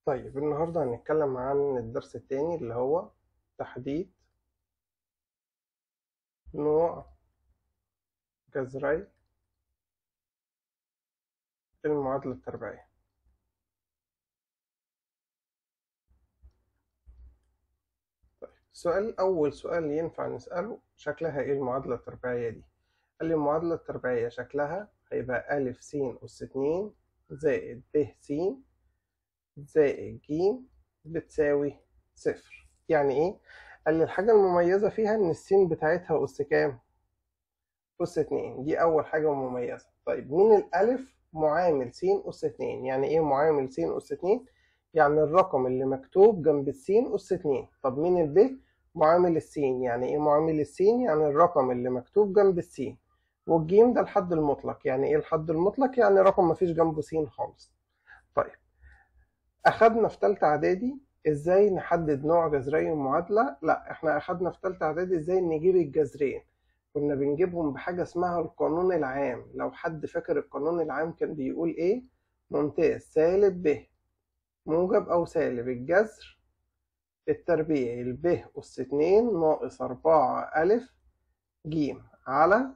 طيب النهاردة هنتكلم عن الدرس التاني اللي هو تحديد نوع جذري المعادلة التربيعية. طيب أول سؤال ينفع نسأله شكلها إيه المعادلة التربيعية دي؟ قال لي المعادلة التربيعية شكلها هيبقى أ س أس 2 زائد ب س زائد ج بتساوي صفر. يعني إيه؟ قال لي الحاجة المميزة فيها إن السين بتاعتها أس كام؟ أس 2. دي أول حاجة مميزة. طيب مين الألف معامل س أس 2؟ يعني إيه معامل س أس 2؟ يعني الرقم اللي مكتوب جنب السين أس 2. طب مين الب؟ معامل السين. يعني إيه معامل السين؟ يعني الرقم اللي مكتوب جنب السين. والجيم ده الحد المطلق. يعني إيه الحد المطلق؟ يعني رقم مفيش جنبه س خالص. طيب أخدنا في تالتة إعدادي إزاي نحدد نوع جذري المعادلة؟ لا، إحنا أخدنا في تالتة إعدادي إزاي نجيب الجذرين. كنا بنجيبهم بحاجة اسمها القانون العام. لو حد فاكر القانون العام كان بيقول إيه؟ ممتاز. سالب ب موجب أو سالب الجذر التربيعي ب أس 2 ناقص 4 أ ج على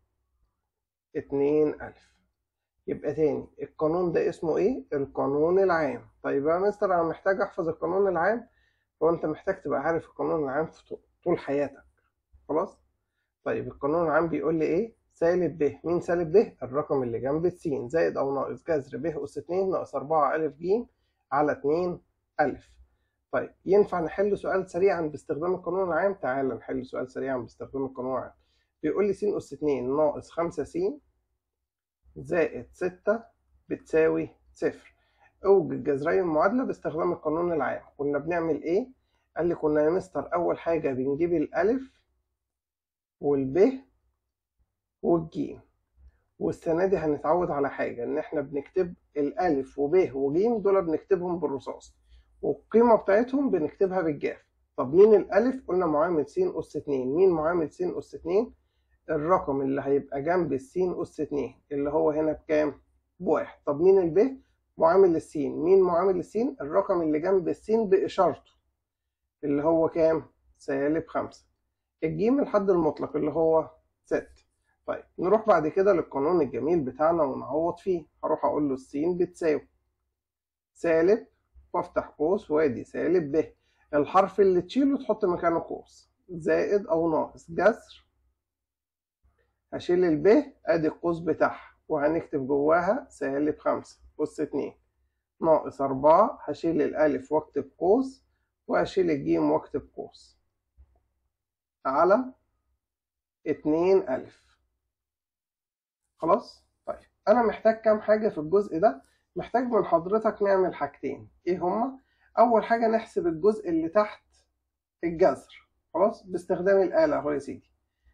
2 أ. يبقى تاني القانون ده اسمه ايه؟ القانون العام. طيب يا مستر انا محتاج احفظ القانون العام؟ هو انت محتاج تبقى عارف القانون العام في طول حياتك. خلاص. طيب القانون العام بيقول لي ايه؟ سالب ب. مين سالب ب؟ الرقم اللي جنب س زائد او ناقص جذر ب اس 2 ناقص 4 أ ج على 2 أ. طيب ينفع نحل سؤال سريعا باستخدام القانون العام؟ تعال نحل سؤال سريعا باستخدام القانون العام. بيقول لي س اس 2 ناقص 5 س زائد 6 بتساوي صفر. اوجد جذري المعادلة باستخدام القانون العام. كنا بنعمل ايه؟ قال لي كنا يا مستر اول حاجة بنجيب الالف والب والجيم. والسنة دي هنتعود على حاجة ان احنا بنكتب الالف وب وج دول بنكتبهم بالرصاص، والقيمة بتاعتهم بنكتبها بالجاف. طب مين الالف؟ قلنا معامل س اس 2. مين معامل س اس 2؟ الرقم اللي هيبقى جنب السين أس 2 اللي هو هنا بكام؟ بواحد. طب مين الب؟ معامل السين. مين معامل السين؟ الرقم اللي جنب السين بإشارته اللي هو كام؟ سالب 5. الجيم الحد المطلق اللي هو 6. طيب نروح بعد كده للقانون الجميل بتاعنا ونعوض فيه. هروح أقول له السين بتساوي سالب وافتح قوس وادي سالب ب، الحرف اللي تشيله تحط مكانه قوس، زائد أو ناقص جذر، هشيل الب ادي القوس بتاعها وهنكتب جواها سالب 5 أس 2 ناقص 4، هشيل الألف واكتب قوس وهشيل الجيم واكتب قوس على 2 ألف. خلاص؟ طيب أنا محتاج كام حاجة في الجزء ده؟ محتاج من حضرتك نعمل حاجتين. إيه هما؟ أول حاجة نحسب الجزء اللي تحت الجذر. خلاص؟ باستخدام الآلة أهو يا سيدي.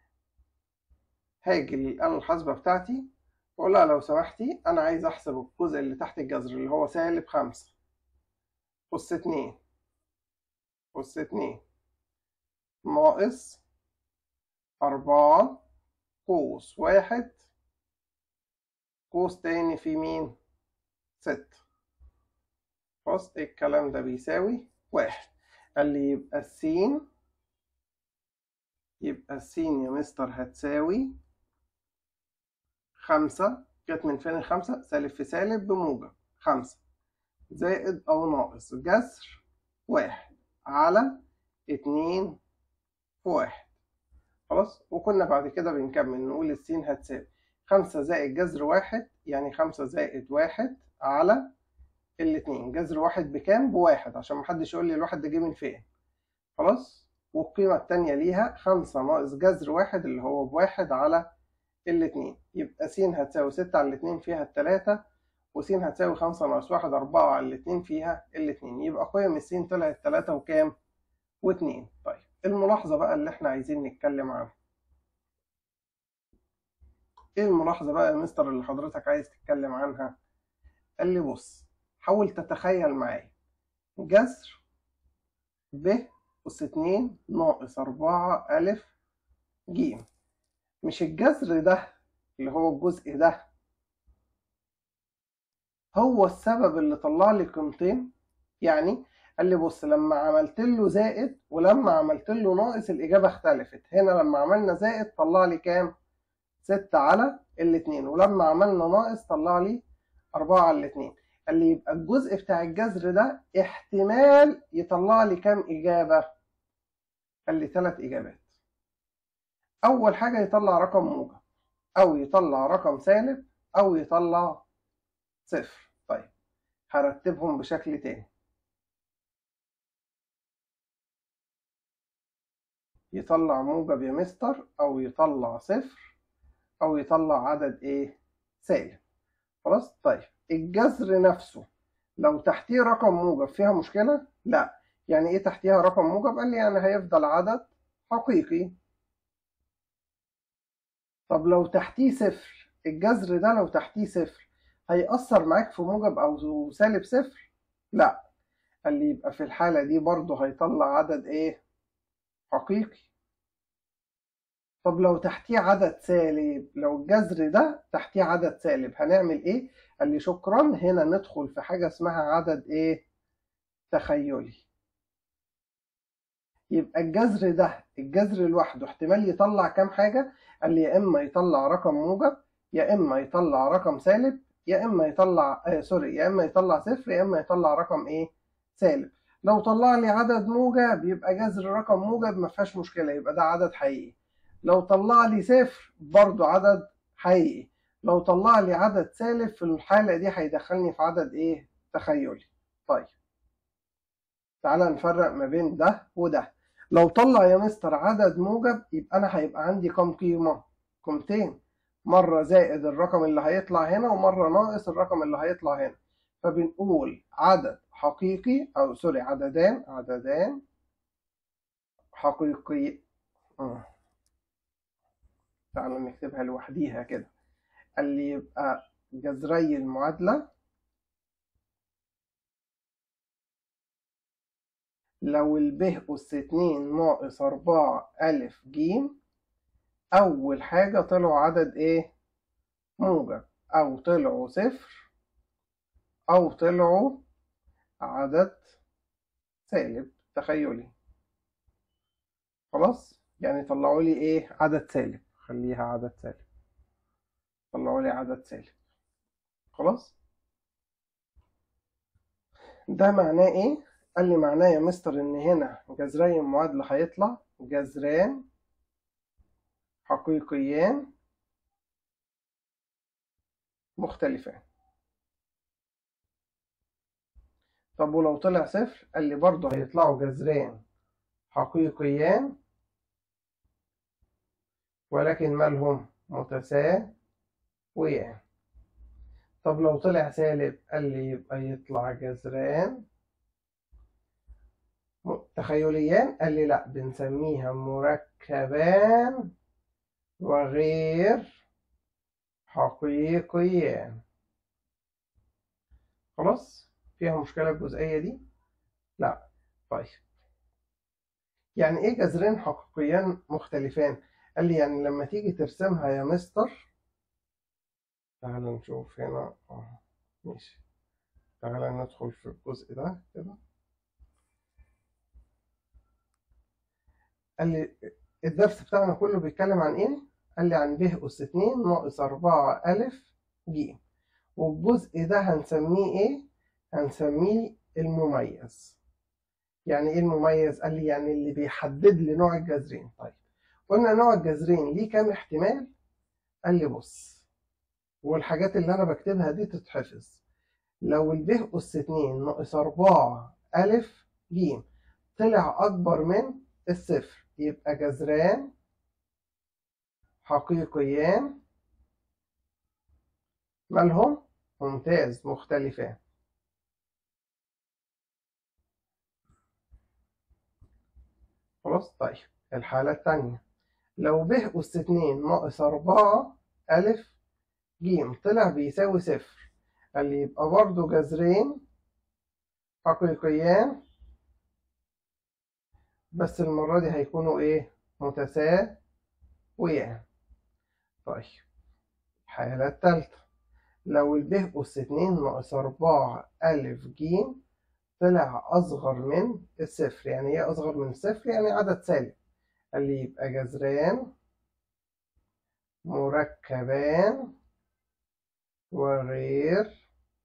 هاجي للآلة الحاسبة بتاعتي واقول لها لو سمحتي انا عايز احسب الجزء اللي تحت الجذر اللي هو سالب 5 أس 2 أس 2 ناقص 4 قوس 1 قوس تاني في مين؟ 6. خلاص الكلام ده بيساوي 1. قال لي يبقى السين يا مستر هتساوي 5. جت من فين الخمسة؟ سالب في سالب بموجب 5 زائد أو ناقص جذر 1 على 2 في 1. خلاص. وكنا بعد كده بنكمل نقول السين هتساوي 5 زائد جذر 1 يعني 5 زائد 1 على الاتنين. جذر 1 بكام؟ بواحد، عشان محدش يقول لي الواحد ده جه من فين. خلاص. والقيمة التانية ليها 5 ناقص جذر 1 اللي هو بواحد على الاتنين. يبقى س هتساوي 6 على الاتنين فيها التلاتة، وس هتساوي 5 ناقص 1 4 على الاتنين فيها الاتنين. يبقى قيم الس طلعت 3 وكام؟ و2. طيب الملاحظة بقى اللي احنا عايزين نتكلم عنها. ايه الملاحظة بقى يا مستر اللي حضرتك عايز تتكلم عنها؟ قال لي بص، حاول تتخيل معايا جذر ب أس 2 ناقص 4 أ ج. مش الجذر ده اللي هو الجزء ده هو السبب اللي طلع لي قيمتين؟ يعني قال لي بص، لما عملت له زائد ولما عملت له ناقص الإجابة اختلفت. هنا لما عملنا زائد طلع لي كام؟ 6 على الاتنين، ولما عملنا ناقص طلع لي 4 على الاتنين. قال لي يبقى الجزء بتاع الجذر ده احتمال يطلع لي كام إجابة؟ قال لي 3 إجابات. أول حاجة يطلع رقم موجب، أو يطلع رقم سالب، أو يطلع صفر. طيب هرتبهم بشكل تاني. يطلع موجب يا مستر، أو يطلع صفر، أو يطلع عدد إيه؟ سالب. خلاص. طيب الجذر نفسه لو تحتيه رقم موجب فيها مشكلة؟ لا. يعني إيه تحتيها رقم موجب؟ قال لي يعني هيفضل عدد حقيقي. طب لو تحتيه صفر، الجذر ده لو تحتيه صفر هيأثر معاك في موجب أو سالب صفر؟ لا. قال لي يبقى في الحالة دي برضه هيطلع عدد إيه؟ حقيقي. طب لو تحتيه عدد سالب، لو الجذر ده تحتيه عدد سالب هنعمل ايه؟ قال لي شكرا، هنا ندخل في حاجة اسمها عدد ايه؟ تخيلي. يبقى الجذر ده، الجذر لوحده احتمال يطلع كام حاجة؟ قال لي يا اما يطلع رقم موجب، يا اما يطلع رقم سالب، يا اما يطلع يا اما يطلع صفر، يا اما يطلع رقم ايه؟ سالب. لو طلع لي عدد موجب يبقى جذر رقم موجب ما فيهاش مشكلة، يبقى ده عدد حقيقي. لو طلع لي صفر برضو عدد حقيقي. لو طلع لي عدد سالب في الحالة دي هيدخلني في عدد ايه؟ تخيلي. طيب تعالى نفرق ما بين ده وده. لو طلع يا مستر عدد موجب يبقى انا هيبقى عندي كام قيمة؟ قيمتين، مرة زائد الرقم اللي هيطلع هنا، ومرة ناقص الرقم اللي هيطلع هنا. فبنقول عدد حقيقي، او سوري، عددان حقيقي. تعالى نكتبها لوحديها كده. قال لي يبقى جذري المعادلة لو ب أس 2 ناقص 4 أ ج، أول حاجة طلعوا عدد إيه؟ موجب، أو طلعوا صفر، أو طلعوا عدد سالب تخيلي. خلاص؟ يعني طلعوا لي إيه؟ عدد سالب. خليها عدد سالب. طلعوا لي عدد سالب. خلاص؟ ده معناه إيه؟ قال لي معناه يا مستر إن هنا جذري المعادلة هيطلع جذران حقيقيان مختلفان. طب ولو طلع صفر؟ قال لي برضه هيطلعوا جذران حقيقيان ولكن مالهم؟ متساويان. طب لو طلع سالب؟ قال لي يبقى يطلع جذران تخيليان. قال لي لا، بنسميها مركبان وغير حقيقيان. خلاص؟ فيها مشكلة الجزئية دي؟ لا. طيب يعني ايه جذرين حقيقيان مختلفان؟ قال لي يعني لما تيجي ترسمها يا مستر، تعال نشوف هنا. ماشي، تعال ندخل في الجزء ده كده. قال لي الدرس بتاعنا كله بيتكلم عن ايه؟ قال لي عن ب أس 2 ناقص 4 أ ج، والجزء ده هنسميه ايه؟ هنسميه المميز. يعني ايه المميز؟ قال لي يعني اللي بيحدد لي نوع الجذرين. طيب قلنا نوع الجذرين ليه كام احتمال؟ قال لي بص، والحاجات اللي انا بكتبها دي تتحفظ. لو ب أس 2 ناقص 4 أ ج طلع أكبر من الصفر يبقى جذران حقيقيان مالهم؟ ممتاز، مختلفان. خلاص. طيب الحالة التانية، لو ب أس 2 ناقص 4 أ ج طلع بيساوي صفر، قال لي يبقى برضه جذرين حقيقيان، بس المرة دي هيكونوا إيه؟ متساويان. طيب الحالة التالتة، لو ب أس 2 ناقص 4 أ ج طلع أصغر من الصفر. يعني إيه أصغر من الصفر؟ يعني عدد سالب. قال لي يبقى جذران مركبان وغير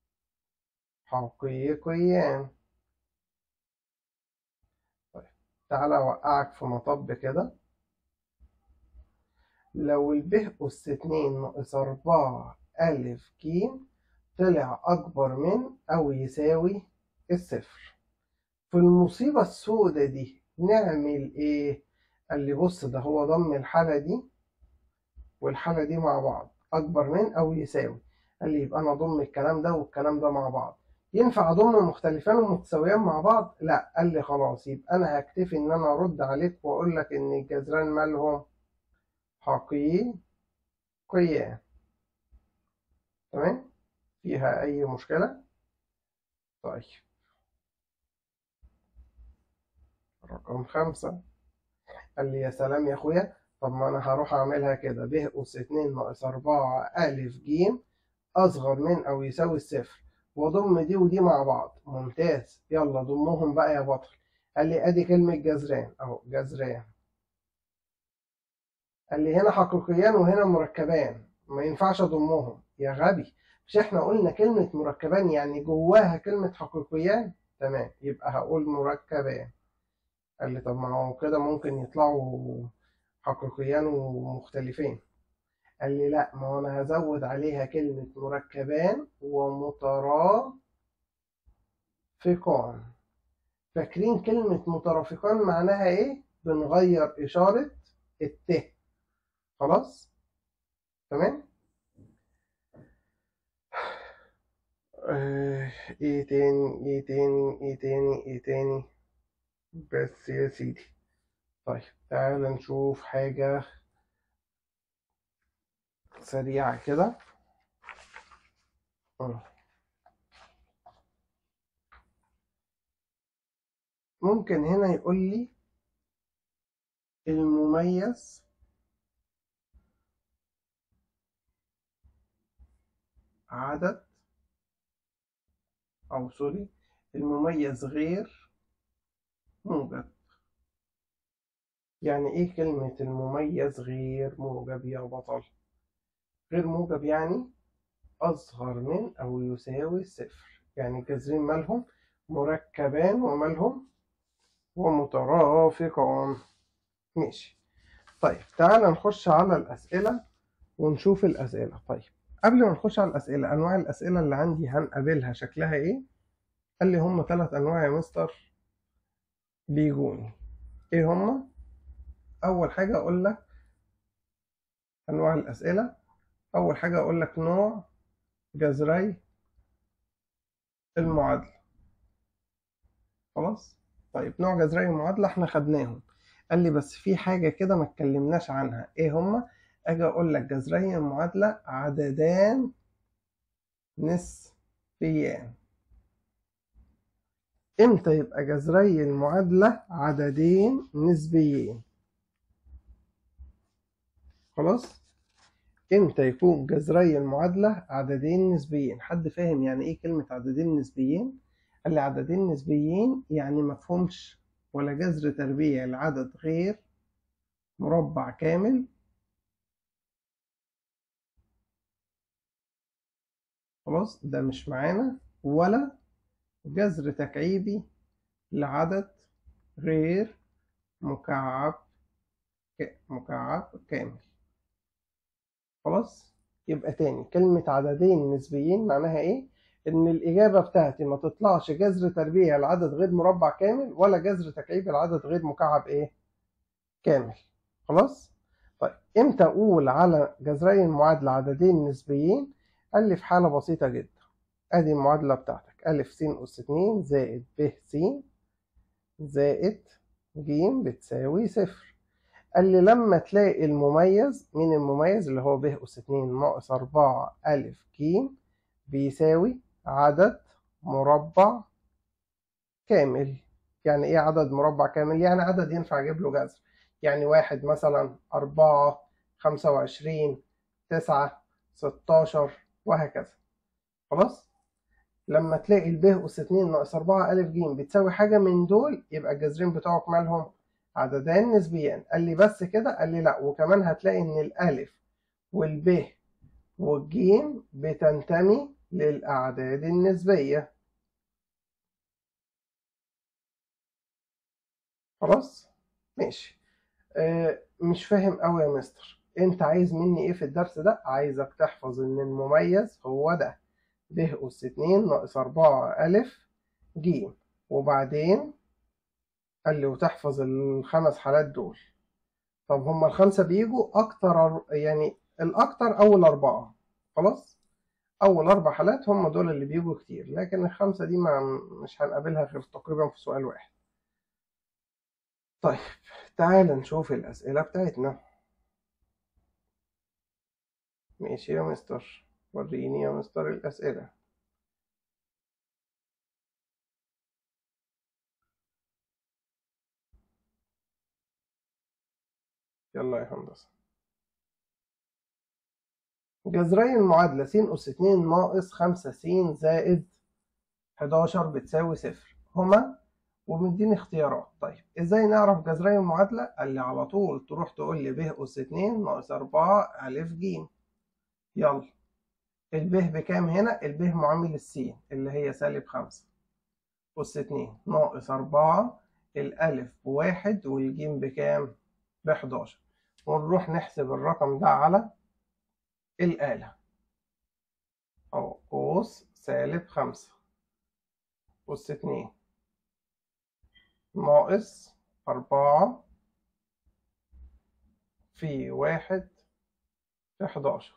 حقيقيان. طيب تعالى أوقعك في مطب كده. لو ب أس 2 ناقص 4 أ ج طلع أكبر من أو يساوي الصفر، في المصيبة السوداء دي نعمل إيه؟ قال لي بص، ده هو ضم الحالة دي والحالة دي مع بعض أكبر من أو يساوي. قال لي يبقى أنا أضم الكلام ده والكلام ده مع بعض. ينفع أضم مختلفان ومتساويان مع بعض؟ لا. قال لي خلاص، يبقى أنا هكتفي إن أنا أرد عليك وأقول لك إن الجذران مالهم حقيقيان. تمام؟ فيها أي مشكلة؟ طيب رقم 5. قال لي يا سلام يا أخويا، طب ما أنا هروح أعملها كده. ب أس 2 ناقص 4 أ ج أصغر من أو يساوي الصفر، وأضم دي ودي مع بعض. ممتاز، يلا ضمهم بقى يا بطل. قال لي أدي كلمة جذران أهو، جذران. قال لي هنا حقيقيان وهنا مركبان، ما ينفعش أضمهم يا غبي. مش إحنا قلنا كلمة مركبان يعني جواها كلمة حقيقيان؟ تمام، يبقى هقول مركبان. قال لي طب ما هو كده ممكن يطلعوا حقيقيان ومختلفين. قال لي لا، ما هو انا هزود عليها كلمة مركبان ومترافقان. فاكرين كلمة مترافقان معناها ايه؟ بنغير إشارة الت. خلاص؟ تمام؟ ايه تاني ايه تاني ايه تاني ايه تاني؟ بس يا سيدي. طيب تعال نشوف حاجة سريعة كده. ممكن هنا يقول لي المميز عدد، أو سوري، المميز غير موجب. يعني إيه كلمة المميز غير موجب يا بطل؟ غير موجب يعني أصغر من أو يساوي الصفر. يعني الجذرين مالهم مركبان ومالهم ومترافقان. ماشي. طيب تعال نخش على الأسئلة ونشوف الأسئلة. طيب قبل ما نخش على الأسئلة، أنواع الأسئلة اللي عندي هنقابلها شكلها إيه؟ قال لي هم 3 أنواع يا مستر بيجوني. إيه هم؟ أول حاجة أقول لك أنواع الأسئلة. أول حاجة أقول لك نوع جذري المعادلة. خلاص؟ طيب نوع جذري المعادلة إحنا خدناهم. قال لي بس في حاجة كده ما اتكلمناش عنها. إيه هما؟ أجي أقول لك جذري المعادلة عددان نسبيان. إمتى يبقى جذري المعادلة عددين نسبيين؟ خلاص؟ إمتى يكون جذري المعادلة عددين نسبيين؟ حد فاهم يعني إيه كلمة عددين نسبيين؟ قال لي عددين نسبيين يعني مفهومش ولا جذر تربيع لعدد غير مربع كامل. خلاص ده مش معانا. ولا جذر تكعيبي لعدد غير مكعب كامل. خلاص يبقى تاني، كلمة عددين نسبيين معناها ايه؟ ان الاجابة بتاعتي ما تطلعش جذر تربيع لعدد غير مربع كامل ولا جذر تكعيبي لعدد غير مكعب ايه؟ كامل. خلاص. طيب امتى اقول على جذري المعادلة عددين نسبيين؟ قال لي في حالة بسيطة جدا. ادي المعادلة بتاعتك أ س أس 2 زائد ب س زائد ج بتساوي صفر. قال لي لما تلاقي المميز، مين المميز؟ اللي هو ب أس 2 ناقص 4 أ ج بيساوي عدد مربع كامل. يعني ايه عدد مربع كامل؟ يعني عدد ينفع اجيب له جذر. يعني 1 مثلا، 4، 25، 9، 16 وهكذا. خلاص. لما تلاقي ب أس 2 ناقص 4 أ ج بتساوي حاجة من دول، يبقى الجذرين بتوعك مالهم؟ عددان نسبيان. قال لي بس كده؟ قال لي لا، وكمان هتلاقي إن الألف والب والجيم بتنتمي للأعداد النسبية. خلاص؟ ماشي. مش فاهم أوي يا مستر، أنت عايز مني إيه في الدرس ده؟ عايزك تحفظ إن المميز هو ده، ب أس 2 ناقص 4 أ ج، وبعدين قال لي وتحفظ الخمس حالات دول. طب هما الخمسة بيجوا أكتر، يعني الأكتر أول أربعة. خلاص؟ أول أربع حالات هم دول اللي بيجوا كتير، لكن الخمسة دي مش هنقابلها غير تقريبا في سؤال واحد. طيب تعال نشوف الأسئلة بتاعتنا. ماشي يا مستر، وريني يا مستر الأسئلة. يلا يا هندسة. جذري المعادلة س أس 2 ناقص 5 س زائد 11 بتساوي صفر هما، ومديني اختيارات. طيب ازاي نعرف جذري المعادلة؟ قال لي على طول تروح تقول لي ب أس 2 ناقص 4 أ ج. يلا، الب بكام هنا؟ الب معامل السين اللي هي سالب 5 أس 2 ناقص 4، الألف بواحد والجيم بكام؟ ب11. ونروح نحسب الرقم ده على الآلة. أهو قوس سالب 5 أس 2 ناقص 4 في 1 في 11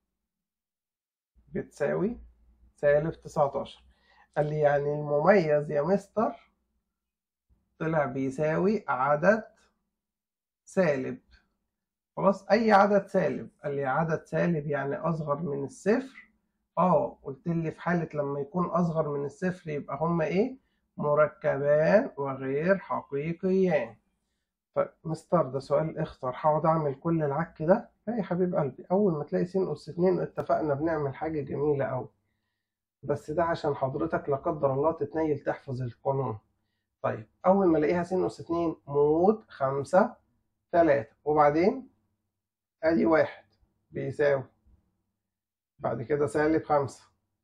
بتساوي سالب 19. قال لي يعني المميز يا مستر طلع بيساوي عدد سالب. خلاص، أي عدد سالب. قال لي عدد سالب يعني أصغر من الصفر. قلت لي في حالة لما يكون أصغر من الصفر يبقى هما إيه؟ مركبان وغير حقيقيان. طيب مستر ده سؤال اختر، هقعد أعمل كل العك ده؟ لا يا حبيب قلبي، أول ما تلاقي س أس 2 اتفقنا بنعمل حاجة جميلة أوي، بس ده عشان حضرتك لا قدر الله تتنيل تحفظ القانون. طيب أول ما ألاقيها س أس 2 مود 5 3، وبعدين أدي 1 بيساوي، بعد كده سالب 5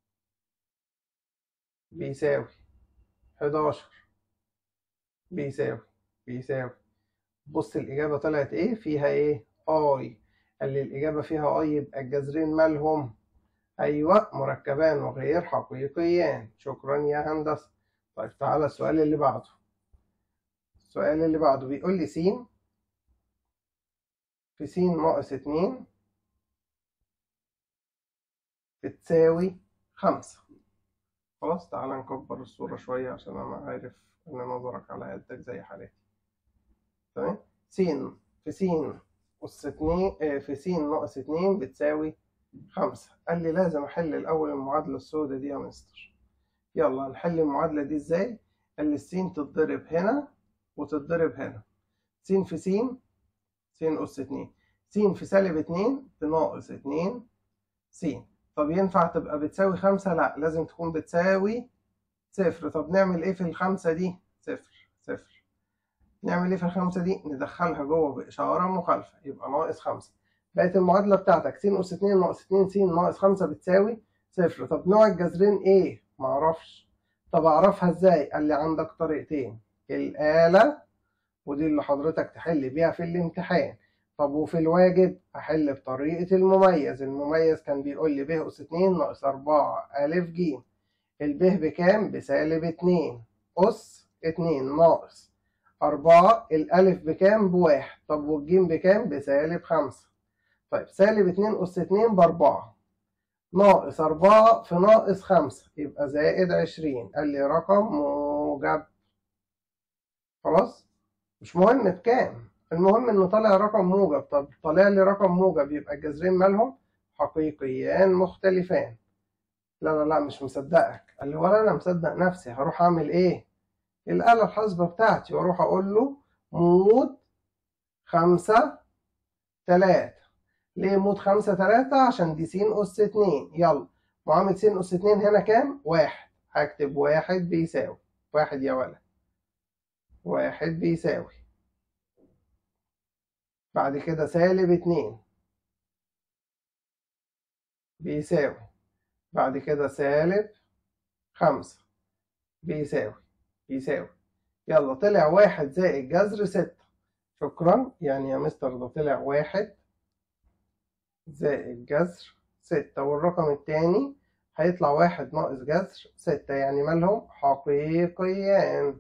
بيساوي 11 بيساوي. بص الإجابة طلعت إيه؟ فيها إيه؟ آي. قال لي الإجابة فيها آي، يبقى الجذرين مالهم؟ أيوه، مركبان وغير حقيقيان. شكرا يا هندسة. طيب تعالى السؤال اللي بعده. السؤال اللي بعده بيقول لي س في س ناقص 2 بتساوي 5. خلاص تعالى نكبر الصورة شوية عشان أنا عارف إن نظرك على قدك زي حالاتي. تمام؟ س في س أس 2 في س ناقص 2 بتساوي 5. قال لي لازم أحل الأول المعادلة السوداء دي يا مستر. يلا نحل المعادلة دي إزاي؟ قال لي السين تتضرب هنا وتتضرب هنا. س في س أس 2، س في سالب 2 بناقص 2 س. طب ينفع تبقى بتساوي 5؟ لا، لازم تكون بتساوي صفر. طب نعمل إيه في الخمسة دي؟ صفر. نعمل إيه في الخمسة دي؟ ندخلها جوه بإشارة مخالفة، يبقى ناقص 5. بقت المعادلة بتاعتك س أس 2 ناقص 2 س ناقص 5 بتساوي صفر. طب نوع الجذرين إيه؟ معرفش. طب أعرفها إزاي؟ قال لي عندك طريقتين، الآلة ودي اللي حضرتك تحل بيها في الامتحان. طب وفي الواجب أحل بطريقة المميز. المميز كان بيقول لي ب أس 2 ناقص 4 أ ج، الب بكام؟ بسالب 2 أس 2 ناقص 4، الألف بكام؟ بواحد. طب والجيم بكام؟ بسالب 5. طيب سالب 2 أس 2 ب4 ناقص 4 في ناقص 5 يبقى زائد 20. قال لي رقم موجب. خلاص، مش مهم بكام، المهم انه طالع رقم موجب. طب طالع لي رقم موجب يبقى الجذرين مالهم؟ حقيقيان مختلفان. لا مش مصدقك. قال لي ولا انا مصدق نفسي. هروح اعمل ايه؟ الآلة الحاسبة بتاعتي واروح اقول له مود 5 3. ليه مود 5 3؟ عشان دي س أس 2. يلا، معامل س أس 2 هنا كام؟ 1. هكتب واحد بيساوي واحد يا ولد، واحد بيساوي، بعد كده سالب اتنين بيساوي، بعد كده سالب خمسة بيساوي. يلا طلع واحد زائد جذر ستة. شكرا، يعني يا مستر ده طلع واحد زائد جذر ستة، والرقم التاني هيطلع واحد ناقص جذر ستة، يعني مالهم حقيقيان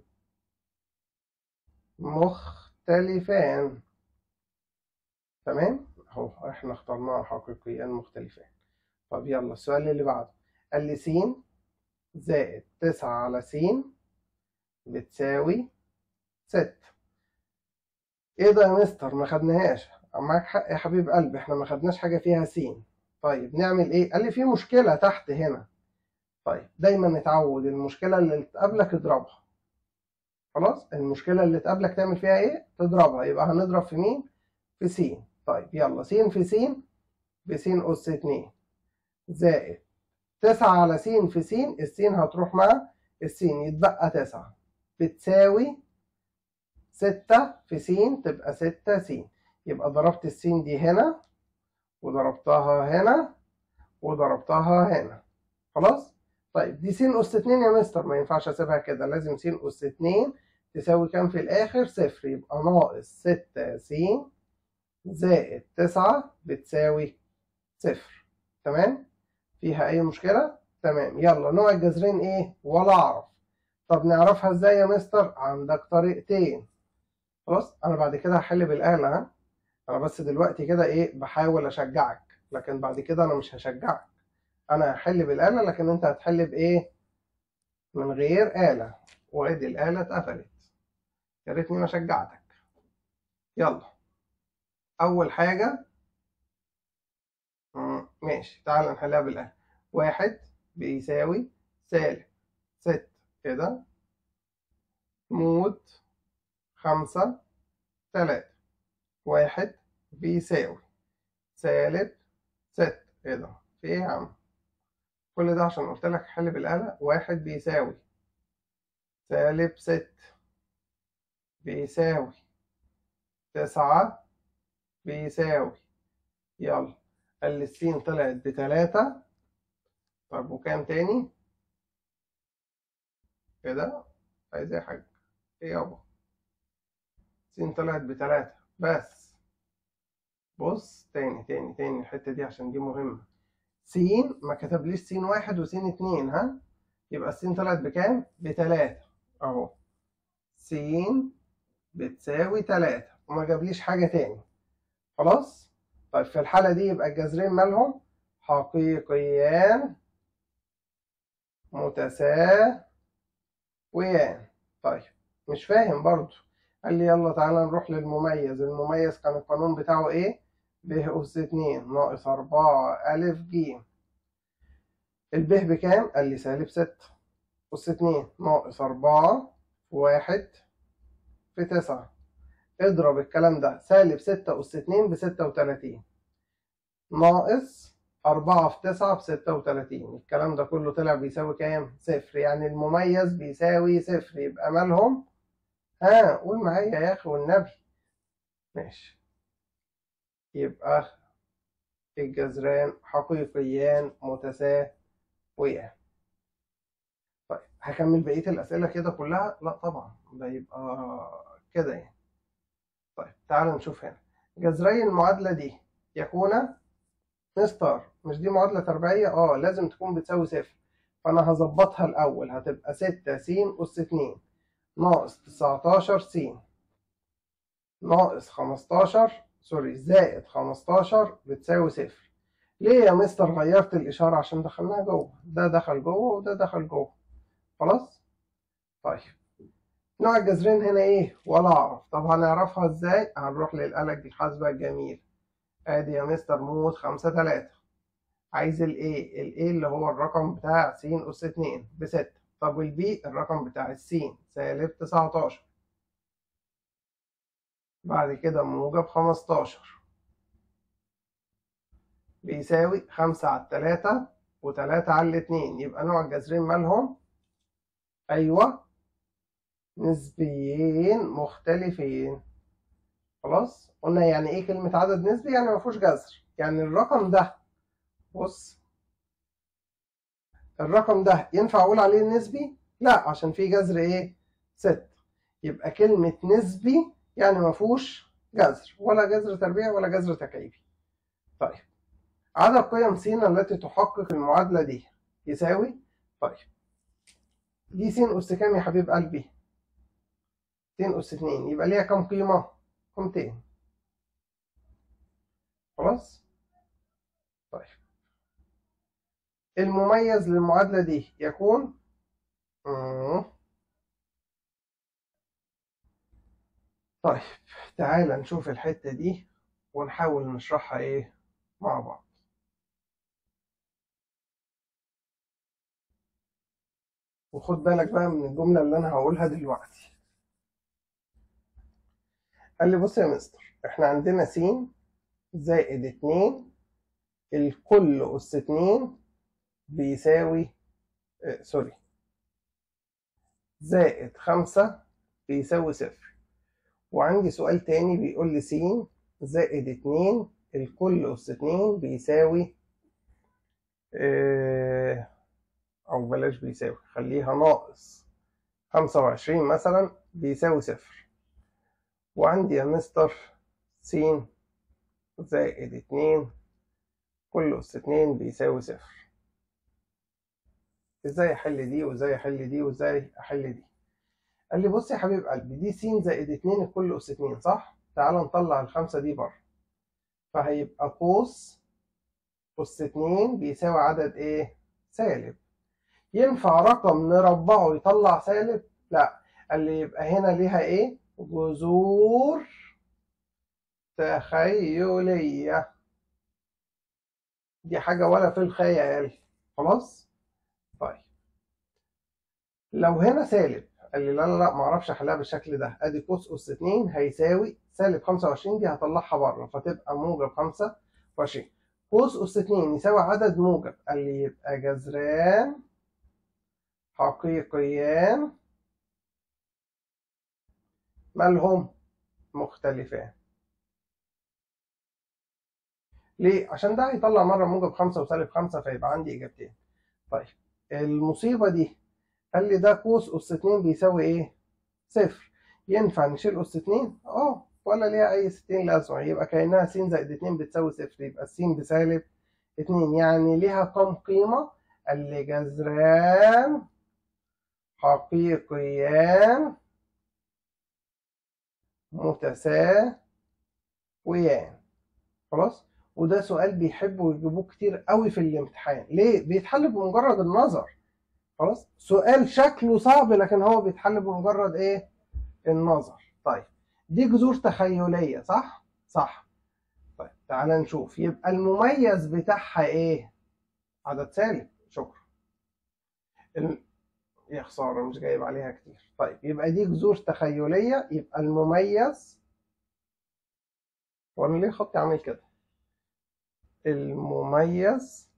مختلفان. تمام، اهو احنا اخترناها حقيقيان مختلفان. طب يلا السؤال اللي بعده، قال لي س زائد 9 على س بتساوي 6. ايه ده يا مستر ما خدناهاش؟ معاك حق يا حبيب قلبي، احنا ما خدناش حاجه فيها س. طيب نعمل ايه؟ قال لي في مشكله تحت هنا. طيب دايما نتعود المشكله اللي تقابلك اضربها. خلاص، المشكله اللي تقابلك تعمل فيها ايه؟ تضربها. يبقى هنضرب في مين؟ في س. طيب يلا س في س بس اس 2 زائد 9 على س في س، السين هتروح مع السين يتبقى 9 بتساوي 6 في س، تبقى 6 س. يبقى ضربت السين دي هنا وضربتها هنا وضربتها هنا. خلاص. طيب دي س أس 2 يا مستر، ما ينفعش اسيبها كده، لازم س أس 2 تساوي كام في الآخر؟ صفر. يبقى ناقص 6 س زائد 9 بتساوي صفر. تمام؟ فيها أي مشكلة؟ تمام. يلا نوع الجذرين إيه؟ ولا أعرف. طب نعرفها إزاي يا مستر؟ عندك طريقتين. خلاص، أنا بعد كده هحل بالآلة. ها؟ أنا بس دلوقتي كده إيه بحاول أشجعك، لكن بعد كده أنا مش هشجعك. أنا هحل بالآلة، لكن أنت هتحل بإيه؟ من غير آلة. وأدي الآلة اتقفلت. يا ريتني ما شجعتك. يلا أول حاجة، ماشي، تعال نحلها بالآلة. واحد بيساوي سالب 6 كده مود 5 3. واحد بيساوي سالب 6. ايه ده؟ في ايه يا عم؟ كل ده عشان قلت لك حل بالآلة. واحد بيساوي سالب 6 بيساوي 9 بيساوي. يلا قال لي السين طلعت ب3. طب وكام تاني كده؟ عايز ايه يا حاج؟ ايه يابا؟ السين طلعت ب3 بس. بص تاني الحتة دي عشان دي مهمة. س ما كتبليش س واحد وس اتنين، ها؟ يبقى السين طلعت بكام؟ ب3 اهو. س بتساوي 3 وما جابليش حاجة تاني. خلاص؟ طيب في الحالة دي يبقى الجذرين مالهم حقيقيان متساويان. طيب مش فاهم برضو. قال لي يلا تعالى نروح للمميز. المميز كان القانون بتاعه ايه؟ ب أس 2 ناقص 4 أ ج. الب بكام؟ قال لي سالب 6 أس 2 ناقص 4 في 1 في 9. اضرب الكلام ده، سالب 6 أس 2 ب36 ناقص 4 في 9 ب36. الكلام ده كله طلع بيساوي كام؟ صفر. يعني المميز بيساوي صفر. يبقى مالهم؟ ها قول معايا يا أخي والنبي. ماشي، يبقى الجذران حقيقيان متساويان. طيب هكمل بقية الأسئلة كده كلها؟ لا طبعا، ده يبقى كده يعني. طيب تعال نشوف هنا. جذري المعادلة دي يكون مستر، مش دي معادلة تربيعية؟ لازم تكون بتساوي صفر. فأنا هظبطها الأول، هتبقى 6 س أس 2 ناقص 19 س ناقص 15 زائد 15 بتساوي صفر. ليه يا مستر غيرت الإشارة؟ عشان دخلناها جوه، ده دخل جوه وده دخل جوه. خلاص؟ طيب نوع الجذرين هنا إيه؟ ولا أعرف. طب هنعرفها إزاي؟ هنروح للآلة الحاسبة الجميل. آدي يا مستر مود 5 3. عايز الايه اللي هو الرقم بتاع س أس 2 ب6. طب والبي الرقم بتاع السين سالب 19. بعد كده موجب 15 بيساوي 5 على 3 و3 على 2. يبقى نوع الجذرين مالهم أيوة، نسبيين مختلفين. خلاص، قلنا يعني ايه كلمة عدد نسبي؟ يعني ما فيهوش جذر. يعني الرقم ده، بص، الرقم ده ينفع اقول عليه نسبي؟ لا، عشان فيه جذر ايه؟ 6. يبقى كلمة نسبي يعني ما فيهوش جذر، ولا جذر تربيعي ولا جذر تكعيبي. طيب، عدد قيم س التي تحقق المعادلة دي يساوي، طيب دي س أس كام يا حبيب قلبي؟ س أس 2، يبقى ليها كام قيمة؟ قيمتين. خلاص؟ طيب، المميز للمعادلة دي يكون طيب، تعالى نشوف الحتة دي ونحاول نشرحها ايه مع بعض. وخد بالك بقى من الجملة اللي انا هقولها دلوقتي. قال لي بص يا مستر، احنا عندنا س زائد 2 الكل أس 2 بيساوي سوري، زائد 5 بيساوي 0. وعندي سؤال تاني بيقول لي س زائد 2 الكل أس 2 بيساوي أو بلاش بيساوي، خليها ناقص 25 مثلا بيساوي 0. وعندي يا مستر س زائد 2 كل أس 2 بيساوي 0. ازاي احل دي وازاي احل دي وازاي احل دي؟ قال لي بص يا حبيب قلبي، دي س زائد 2 الكل أس 2 صح؟ تعال نطلع الخمسة دي بره. فهيبقى قوس أس 2 بيساوي عدد ايه؟ سالب. ينفع رقم نربعه يطلع سالب؟ لا. قال لي يبقى هنا ليها ايه؟ جذور تخيلية. دي حاجة ولا في الخيال. خلاص؟ طيب، لو هنا سالب، قال لي لا لا لا، معرفش احلها بالشكل ده. ادي قوس أس 2 هيساوي سالب 25، دي هطلعها بره فتبقى موجب 25. قوس أس 2 يساوي عدد موجب، قال لي يبقى جذران حقيقيان مالهم؟ مختلفان. ليه؟ عشان ده هيطلع مرة موجب 5 وسالب 5، فيبقى عندي إجابتين. طيب، المصيبة دي قال لي ده قوس أس 2 بيساوي إيه؟ 0. ينفع نشيل أس 2؟ ولا ليها أي 60 لازمة. يبقى كأنها س زائد 2 بتساوي 0، يبقى الس بسالب 2. يعني ليها كم قيمة؟ قال لي جذران حقيقيان متساويان. خلاص؟ وده سؤال بيحبوا يجيبوه كتير قوي في الامتحان. ليه؟ بيتحل بمجرد النظر. خلاص، سؤال شكله صعب لكن هو بيتحل بمجرد ايه؟ النظر. طيب، دي جذور تخيلية صح؟ صح. طيب تعالى نشوف. يبقى المميز بتاعها ايه؟ عدد سالب. شكرا. يا خسارة مش جايب عليها كتير. طيب، يبقى دي جذور تخيلية. يبقى المميز، وانا ليه خطي عامل كده؟ المميز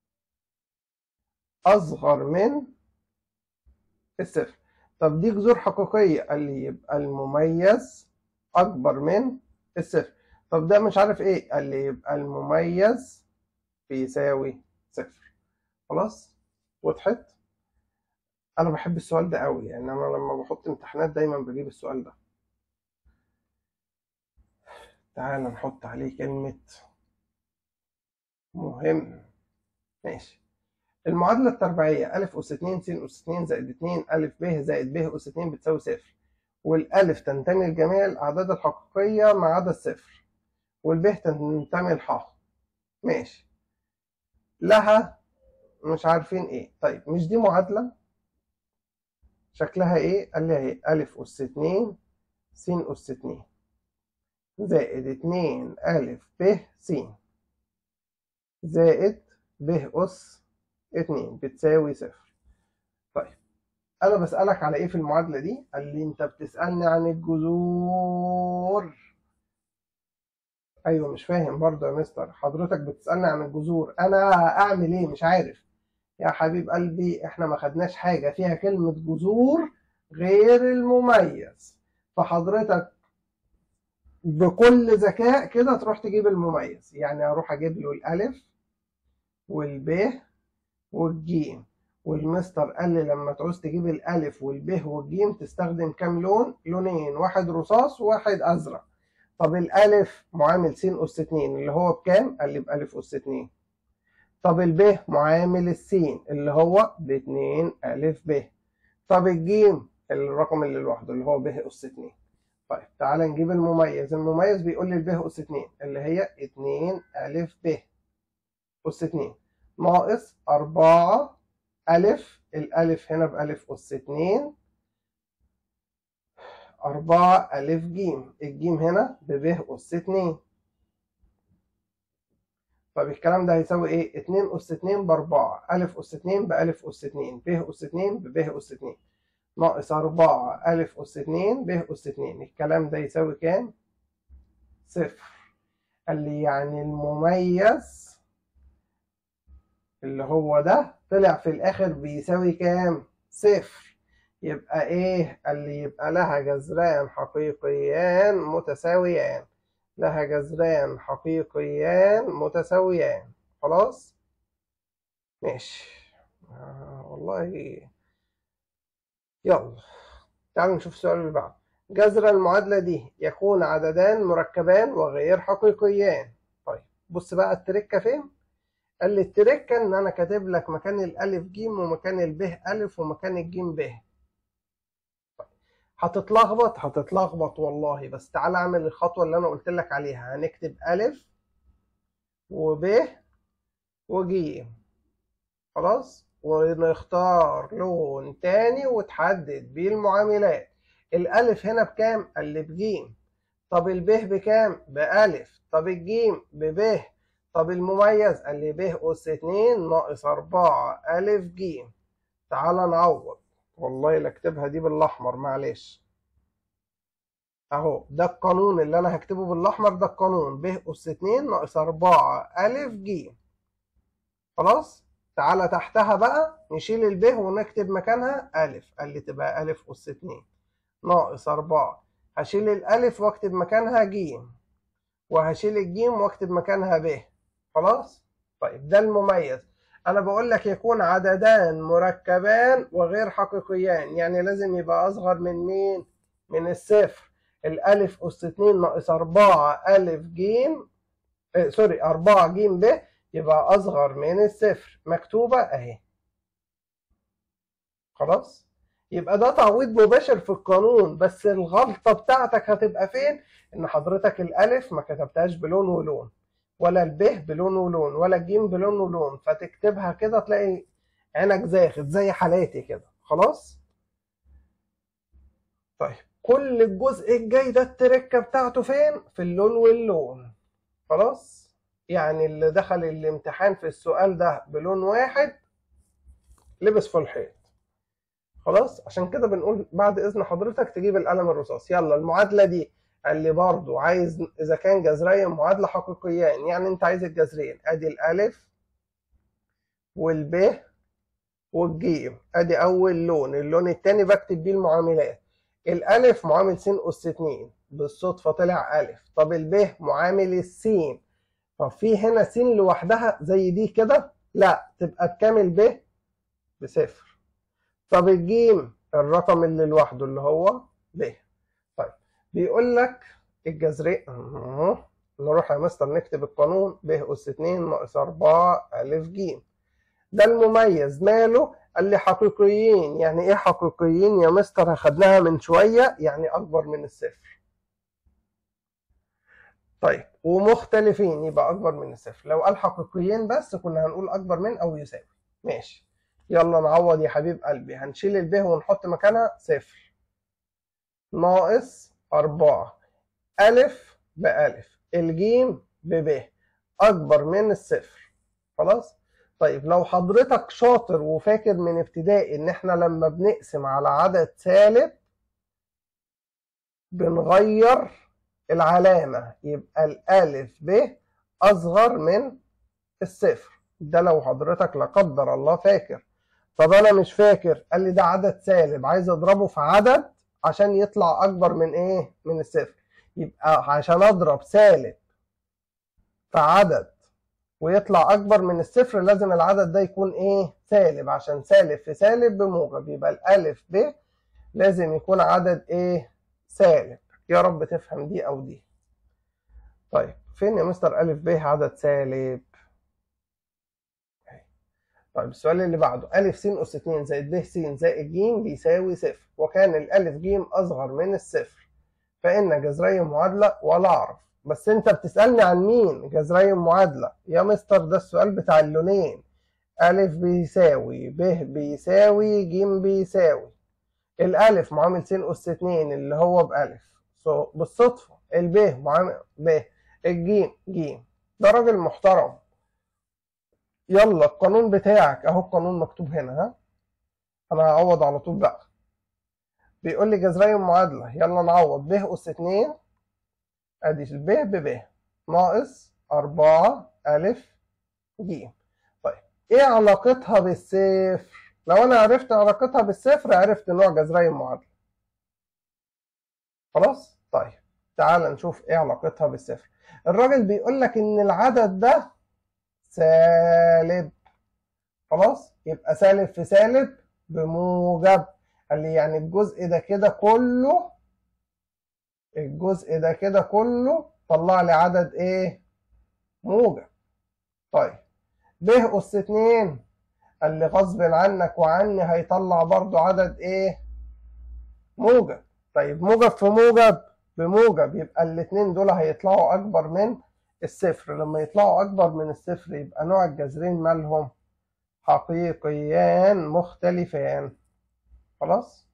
اصغر من الصفر. طب دي جذور حقيقية، قال لي يبقى المميز أكبر من الصفر. طب ده مش عارف إيه، قال لي يبقى المميز بيساوي 0. خلاص، وضحت؟ أنا بحب السؤال ده قوي، يعني أنا لما بحط امتحانات دايما بجيب السؤال ده. تعال نحط عليه كلمة مهم. ماشي. المعادلة التربيعية أ أس 2 س أس 2 زائد 2 أ ب زائد ب أس 2 بتساوي 0. والألف تنتمي لجميع الأعداد الحقيقية ما عدا الصفر، والب تنتمي لح. ماشي. لها مش عارفين ايه. طيب، مش دي معادلة شكلها ايه؟ قال لي اهي أ أس 2 س أس 2 زائد 2 أ ب س زائد ب أس 2 بتساوي 0. طيب، أنا بسألك على إيه في المعادلة دي؟ قال لي أنت بتسألني عن الجذور. أيوه، مش فاهم برضه يا مستر، حضرتك بتسألني عن الجذور، أنا أعمل إيه؟ مش عارف. يا حبيب قلبي احنا ما خدناش حاجة فيها كلمة جذور غير المميز، فحضرتك بكل ذكاء كده تروح تجيب المميز. يعني اروح اجيب له الالف والب والجيم، والمستر قال لي لما تعوز تجيب الالف والب والجيم تستخدم كام لون؟ لونين، واحد رصاص وواحد ازرق. طب الالف معامل س اس 2 اللي هو بكام؟ قال لي بألف اس 2. طب الب معامل السين اللي هو ب2 ألف ب. طب الجيم الرقم اللي لوحده اللي هو ب اس 2. طيب تعالى نجيب المميز. المميز بيقول لي الب اس 2 اللي هي 2 ألف ب اس 2 ناقص 4 ألف، الألف هنا بألف أس 2، 4 ألف جيم، الجيم هنا بب أس 2. طب الكلام ده هيساوي ايه؟ 2 أس 2 ب4، ألف أس 2 بألف أس 2، ب أس 2 بب أس 2 ناقص 4 ألف أس 2 ب أس 2. الكلام ده يساوي كام؟ صفر. قال لي يعني المميز اللي هو ده طلع في الآخر بيساوي كام؟ صفر. يبقى ايه؟ قال لي يبقى لها جذران حقيقيان متساويان، لها جذران حقيقيان متساويان. خلاص ماشي. والله يلا تعالوا نشوف السؤال اللي بعده. جذر المعادلة دي يكون عددان مركبان وغير حقيقيان. طيب بص بقى التركة فين؟ قال لي التركة ان انا كاتب لك مكان الالف جيم ومكان الب الف ومكان الجيم ب. هتتلخبط والله، بس تعالى اعمل الخطوة اللي انا قلت لك عليها. هنكتب الف وب وجيم، خلاص، ونختار لون تاني وتحدد بيه المعاملات. الالف هنا بكام؟ قال لي بجيم. طب الب بكام؟ بألف. طب الجيم بب. طب المميز قال لي ب أس 2 ناقص 4 ألف جيم. تعال نعوض. والله لا اكتبها دي بالأحمر معلش. أهو ده القانون اللي أنا هكتبه بالأحمر، ده القانون ب أس 2 ناقص 4 ألف جيم. خلاص؟ تعالى تحتها بقى نشيل الب ونكتب مكانها ألف. قال لي تبقى ألف أس 2 ناقص 4. هشيل الألف واكتب مكانها جيم، وهشيل الجيم واكتب مكانها ب. خلاص؟ طيب ده المميز. أنا بقول لك يكون عددان مركبان وغير حقيقيان، يعني لازم يبقى أصغر من مين؟ من الصفر. الألف أس 2 ناقص 4 ألف جيم، سوري 4 جيم ب، يبقى أصغر من الصفر. مكتوبة أهي. خلاص؟ يبقى ده تعويض مباشر في القانون، بس الغلطة بتاعتك هتبقى فين؟ إن حضرتك الألف ما كتبتهاش بلون ولون، ولا الب بلون ولون، ولا الجيم بلون ولون، فتكتبها كده تلاقي عينك زاخت زي حالاتي كده. خلاص؟ طيب كل الجزء الجاي ده التركة بتاعته فين؟ في اللون واللون. خلاص؟ يعني اللي دخل الامتحان في السؤال ده بلون واحد لبس في الحيط. خلاص؟ عشان كده بنقول بعد اذن حضرتك تجيب القلم الرصاص. يلا المعادله دي اللي برضو عايز اذا كان جذرين معادله حقيقيان، يعني انت عايز الجذرين. ادي الالف والب والجيم، ادي اول لون. اللون الثاني بكتب بيه المعاملات. الالف معامل س اس 2 بالصدفه طلع الف. طب الب معامل السين، طب في هنا س لوحدها زي دي كده؟ لا، تبقى بكام الب؟ بصفر. طب الجيم الرقم اللي لوحده اللي هو ب. طيب بيقول لك الجذرين نروح يا مستر نكتب القانون ب أس 2 ناقص 4 ألف جيم. ده المميز ماله؟ قال لي حقيقيين. يعني ايه حقيقيين يا مستر؟ اخدناها من شوية، يعني أكبر من الصفر. طيب ومختلفين يبقى أكبر من الصفر. لو قال حقيقيين بس كنا هنقول أكبر من أو يساوي. ماشي، يلا نعوض يا حبيب قلبي. هنشيل الب ونحط مكانها صفر ناقص 4 ألف بألف، الجيم بب، أكبر من الصفر. خلاص؟ طيب لو حضرتك شاطر وفاكر من ابتدائي إن إحنا لما بنقسم على عدد سالب بنغير العلامة، يبقى الألف ب أصغر من الصفر. ده لو حضرتك لا قدر الله فاكر. طب انا مش فاكر، قال لي ده عدد سالب، عايز اضربه في عدد عشان يطلع اكبر من ايه؟ من الصفر. يبقى عشان اضرب سالب في عدد ويطلع اكبر من الصفر لازم العدد ده يكون ايه؟ سالب، عشان سالب في سالب بموجب، يبقى الالف ب لازم يكون عدد ايه؟ سالب. يا رب تفهم دي او دي. طيب فين يا مستر الف ب عدد سالب؟ طيب السؤال اللي بعده، أ س أس 2 زائد ب س زائد ج بيساوي صفر، وكان الألف ج أصغر من الصفر، فإن جذري معادلة ولا أعرف. بس أنت بتسألني عن مين؟ جذري معادلة يا مستر، ده السؤال بتاع اللونين. أ بيساوي ب بيساوي ج بيساوي الألف معامل س أس 2 اللي هو بألف، بالصدفة الب معامل ب، الجيم جيم. ده راجل محترم. يلا القانون بتاعك اهو، القانون مكتوب هنا. ها انا هعوض على طول بقى. بيقول لي جذري المعادله، يلا نعوض. ب اس 2 ادي الب بب ناقص 4 الف ج. طيب ايه علاقتها بالصفر؟ لو انا عرفت علاقتها بالصفر عرفت نوع جذري المعادله. خلاص. طيب تعال نشوف ايه علاقتها بالصفر. الراجل بيقول لك ان العدد ده سالب. خلاص، يبقى سالب في سالب بموجب. قال لي يعني الجزء ده كده كله، الجزء ده كده كله طلع لي عدد ايه؟ موجب. طيب ب أس 2 قال لي غصب عنك وعني هيطلع برضو عدد ايه؟ موجب. طيب موجب في موجب بموجب، يبقى الاتنين دول هيطلعوا اكبر من الصفر. لما يطلعوا اكبر من الصفر يبقى نوع الجذرين مالهم؟ حقيقيان مختلفان. خلاص،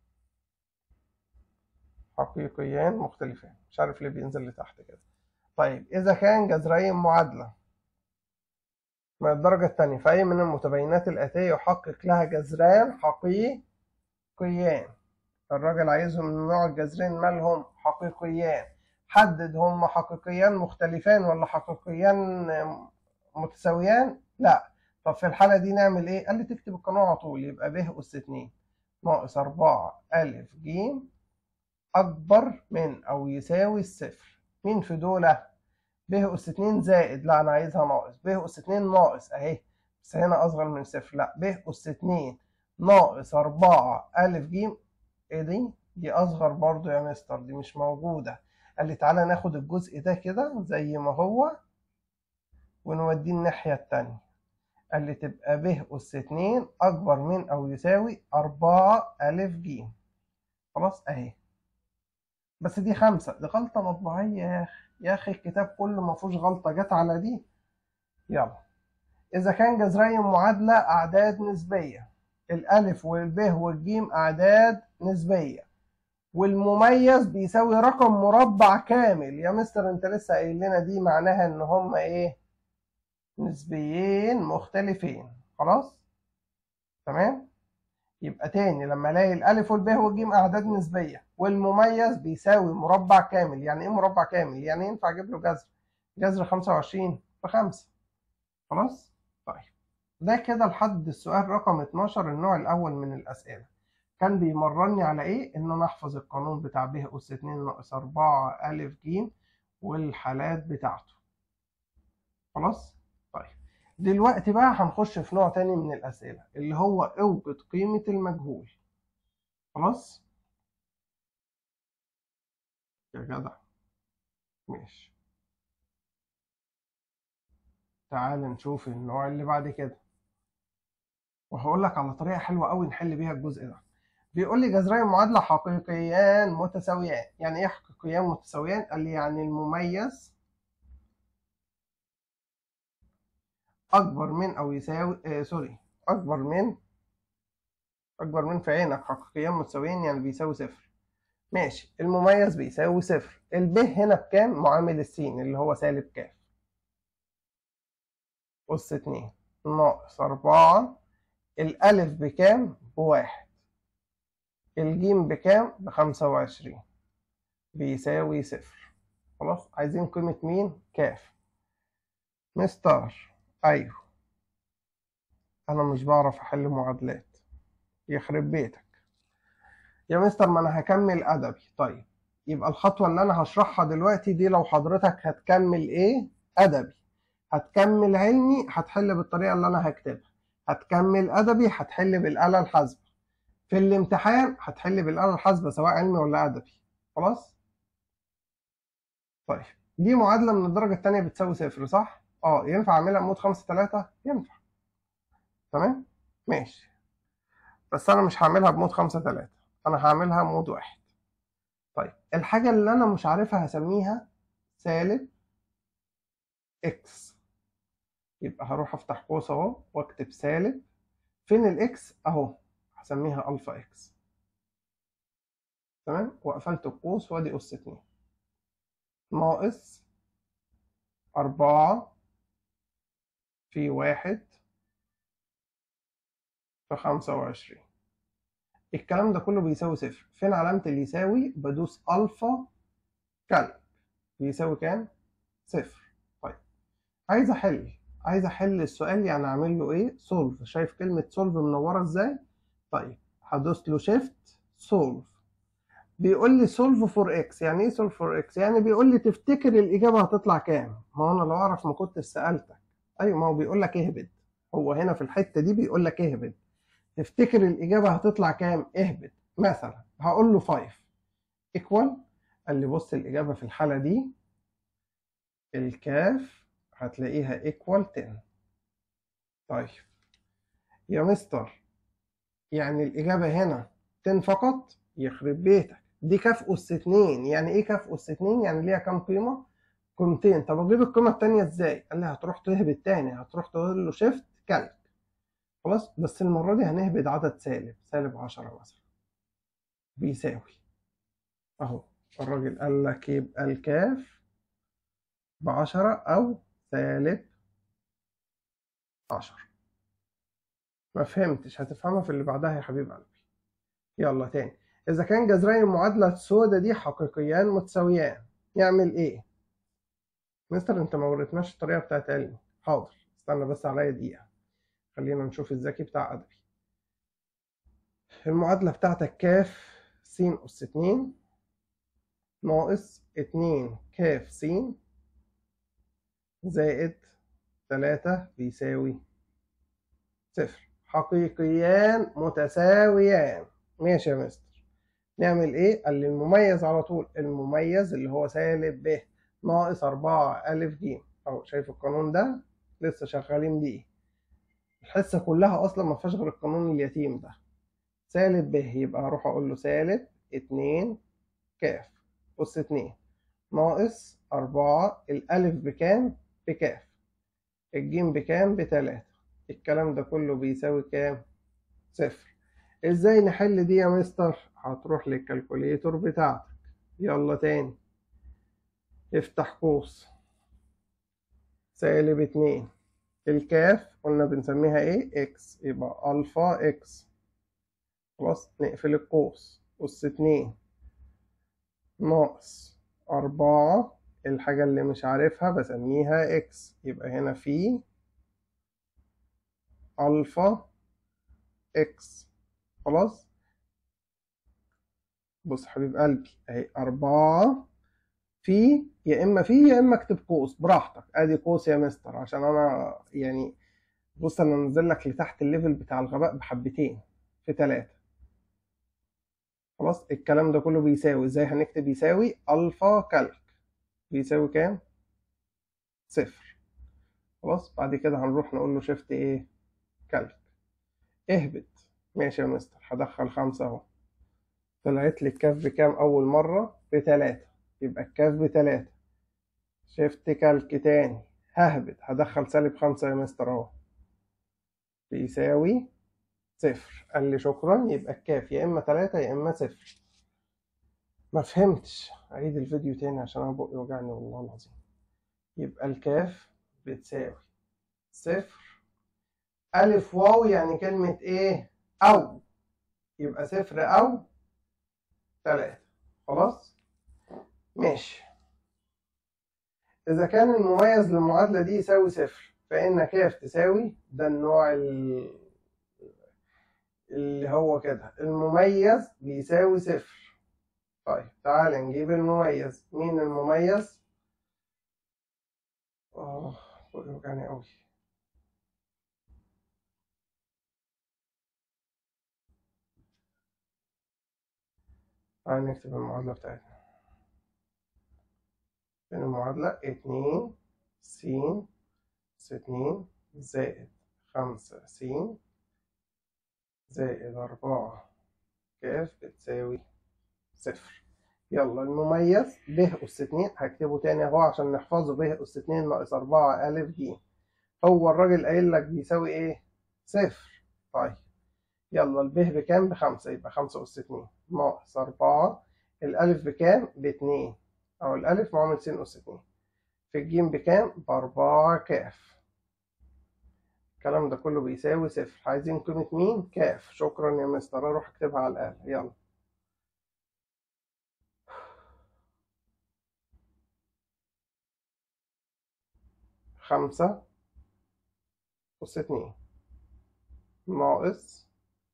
حقيقيان مختلفان. مش عارف ليه بينزل لتحت كده. طيب إذا كان جذري معادلة من الدرجة الثانية فأي من المتباينات الآتية يحقق لها جذران حقيقيان. الراجل عايزهم من نوع الجذرين مالهم؟ حقيقيان. حدد هم حقيقيان مختلفان ولا حقيقيان متساويان؟ لا. طب في الحالة دي نعمل ايه؟ قال لي تكتب القانون على طول. يبقى ب أس 2 ناقص 4 أ ج أكبر من أو يساوي الصفر. مين في دولة؟ ب أس 2 زائد، لا أنا عايزها ناقص. ب أس 2 ناقص أهي، بس هنا أصغر من صفر. لا، ب أس 2 ناقص 4 أ ج. إيه دي؟ دي أصغر برضو يا مستر، دي مش موجودة. قال لي تعالى ناخد الجزء ده كده زي ما هو ونوديه الناحية التانية. قال لي تبقى ب أس 2 أكبر من أو يساوي 4 أ ج. خلاص أهي. بس دي 5، دي غلطة مطبعية يا أخي. يا أخي الكتاب كله ما فيهوش غلطة جت على دي. يلا. إذا كان جذري معادلة أعداد نسبية، الألف والب والجيم أعداد نسبية، والمميز بيساوي رقم مربع كامل. يا مستر أنت لسه قايل لنا دي معناها إن هما إيه؟ نسبيين مختلفين. خلاص؟ تمام؟ يبقى تاني لما الاقي الالف والب والجيم اعداد نسبيه والمميز بيساوي مربع كامل. يعني ايه مربع كامل؟ يعني ينفع اجيب له جذر. جذر 25 ب5. خلاص. طيب ده كده لحد السؤال رقم 12، النوع الاول من الاسئله. كان بيمرني على ايه؟ ان انا احفظ القانون بتاع ب اس 2 ناقص 4 ا ج والحالات بتاعته. خلاص. طيب دلوقتي بقى هنخش في نوع تاني من الاسئله اللي هو اوجد قيمه المجهول. خلاص يا جدع. ماشي. تعال نشوف النوع اللي بعد كده، وهقول لك على طريقة حلوة قوي نحل بيها الجزء ده. بيقول لي جذري المعادلة حقيقيان متساويان. يعني ايه حقيقيان متساويان؟ قال لي يعني المميز أكبر من أو يساوي أكبر من في عينك. حقيقيان متساويان يعني بيساوي صفر. ماشي، المميز بيساوي صفر. الب هنا بكام؟ معامل السين اللي هو سالب كام. أس 2 ناقص 4. الألف بكام؟ بواحد. الجيم بكام؟ ب25 بيساوي صفر. خلاص، عايزين قيمة مين؟ كاف. مستر أيوه. انا مش بعرف احل معادلات. يخرب بيتك يا مستر، ما انا هكمل ادبي. طيب يبقى الخطوة اللي انا هشرحها دلوقتي دي، لو حضرتك هتكمل ايه ادبي، هتكمل علمي هتحل بالطريقة اللي انا هكتبها، هتكمل ادبي هتحل بالآلة الحاسبة، في الامتحان هتحل بالآلة الحاسبة سواء علمي ولا ادبي. خلاص. طيب دي معادلة من الدرجة التانية بتساوي صفر صح؟ ينفع اعملها بمود 5-3؟ ينفع. تمام؟ ماشي. بس انا مش هعملها بمود 5-3، انا هعملها مود 1. طيب الحاجة اللي انا مش عارفها هسميها سالب اكس. يبقى هروح افتح قوس اهو واكتب سالب، فين الاكس اهو، هسميها الفا اكس. تمام، وقفلت القوس وادي اس 2 ناقص 4 في 1 في 25. الكلام ده كله بيساوي صفر. فين علامة اللي يساوي؟ بدوس الفا كالب. بيساوي كام؟ صفر. طيب عايز احل السؤال، يعني اعمل له ايه؟ سولف. شايف كلمة سولف منورة ازاي؟ طيب هدوس له شيفت سولف. بيقول لي سولف فور اكس. يعني ايه سولف فور اكس؟ يعني بيقول لي تفتكر الاجابه هتطلع كام. ما هو انا لو اعرف ما كنت سالتك. ايوه، ما هو بيقول لك اهبد. هو هنا في الحته دي بيقول لك اهبد، تفتكر الاجابه هتطلع كام، اهبد. مثلا هقول له 5 ايكوال، قال لي بص الاجابه في الحاله دي الكاف هتلاقيها ايكوال 10. طيب يا مستر، يعني الاجابه هنا 10 فقط؟ يخرب بيتك، دي كاف اس 2. يعني ايه كاف اس 2؟ يعني ليها كام قيمه؟ قيمتين. طب اجيب القيمه الثانيه ازاي؟ قال لي هتروح تهبط تاني، هتروح تقول له شيفت كالك. خلاص، بس المره دي هنهبط عدد سالب 10 مثلا، بيساوي اهو. الراجل قال لك يبقى الكاف ب10 او سالب 10. ما فهمتش؟ هتفهمها في اللي بعدها يا حبيب قلبي. يلا تاني. اذا كان جذري المعادله السوداء دي حقيقيان متساويان، يعمل ايه؟ مستر انت ما وريتناش الطريقه بتاعت علمي. حاضر، استنى بس عليا دقيقه، خلينا نشوف الذكي بتاع ادبي. المعادله بتاعتك كاف س اس 2 ناقص 2 كاف س زائد 3 بيساوي صفر. حقيقيان متساويان. ماشي يا مستر، نعمل ايه؟ قال لي المميز على طول. المميز اللي هو سالب ب ناقص 4 أ ج. اهو شايف القانون ده؟ لسه شغالين بيه. الحصة كلها أصلا ما فيهاش غير القانون اليتيم ده. سالب ب، يبقى هروح أقول له سالب 2 كاف أس 2 ناقص 4. الألف بكام؟ بكاف. الجيم بكام؟ ب3. الكلام ده كله بيساوي كام؟ صفر. ازاي نحل دي يا مستر؟ هتروح للكالكوليتور بتاعتك. يلا تاني، افتح قوس سالب 2. الكاف قلنا بنسميها ايه؟ اكس، يبقى الفا اكس. خلاص، نقفل القوس. أس 2 ناقص 4. الحاجة اللي مش عارفها بسميها اكس، يبقى هنا في الفا اكس. خلاص، بص حبيب قلبي اهي 4 في، يا اما في يا اما اكتب قوس براحتك. ادي قوس يا مستر عشان انا يعني، بص انا انزل لك لتحت الليفل بتاع الغباء بحبتين، في 3. خلاص، الكلام ده كله بيساوي. ازاي هنكتب يساوي؟ الفا كالك بيساوي كام؟ صفر. خلاص، بعد كده هنروح نقول له شيفت ايه؟ كالك. اهبط. ماشي يا مستر، هدخل 5 اهو. طلعت لي الكاف بكام اول مرة؟ ب3، يبقى الكاف ب3. شيفت كالك تاني، ههبط هدخل -5 يا مستر اهو، بيساوي صفر. قال لي شكرا، يبقى الكاف يا اما 3 يا اما صفر. ما فهمتش؟ اعيد الفيديو تاني عشان انا بقي وجعني والله العظيم. يبقى الكاف بتساوي صفر ألف واو، يعني كلمة إيه؟ أو. يبقى صفر أو 3. خلاص؟ ماشي. إذا كان المميز للمعادلة دي يساوي صفر، فإن كاف تساوي، ده النوع اللي هو كده المميز بيساوي صفر. طيب تعال نجيب المميز. مين المميز؟ بقي وجعني أوي. تعال نكتب المعادلة بتاعتنا. فين المعادلة؟ 2 زائد 5 س زائد 4 كاف بتساوي صفر. يلا المميز ب أس 2 هكتبه تاني أهو عشان نحفظه. ب أس 2 ناقص 4 أ ج. هو الراجل قايل لك بيساوي إيه؟ صفر. طيب يلا الب بكام؟ ب5، يبقى 5 أس 2 ناقص 4. الألف بكام؟ ب2، أو الألف معامل س أس 2. في الجيم بكام؟ ب4 كاف. الكلام ده كله بيساوي صفر. عايزين قيمة مين؟ كاف. شكرا يا مستر، أروح أكتبها على الآلة. يلا 5 أس 2 ناقص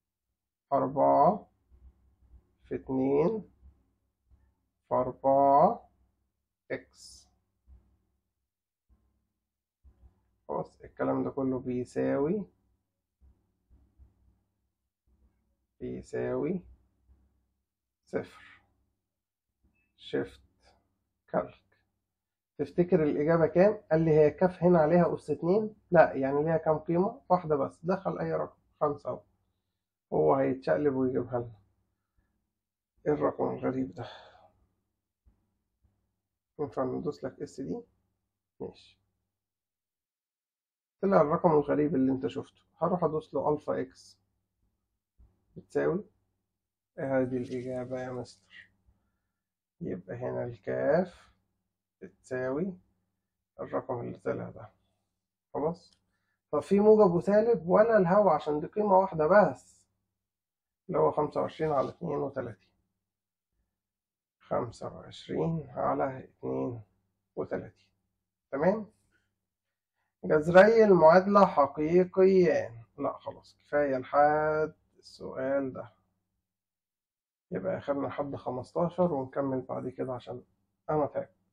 4 في 2 في 4 إكس. خلاص الكلام ده كله بيساوي صفر. شيفت كالك. تفتكر الإجابة كام؟ قال لي هي كاف هنا عليها أس 2. لا، يعني ليها كام قيمة؟ واحدة بس. دخل أي رقم. 5 أهو. هو هيتشقلب ويجيبها لنا. إيه الرقم الغريب ده؟ ينفع ندوس لك اس دي؟ ماشي. طلع الرقم الغريب اللي انت شفته. هروح ادوس له الفا اكس بتساوي. هذه الإجابة يا مستر. يبقى هنا الكاف بتساوي الرقم اللي طلع ده. خلاص. طب في موجب وسالب ولا الهوا؟ عشان دي قيمة واحدة بس، اللي هو 25 على 32. 25 على 32. تمام. جذري المعادلة حقيقيان. لا خلاص، كفاية لحد السؤال ده. يبقى آخرنا لحد 15 ونكمل بعد كده عشان أنا تعبت.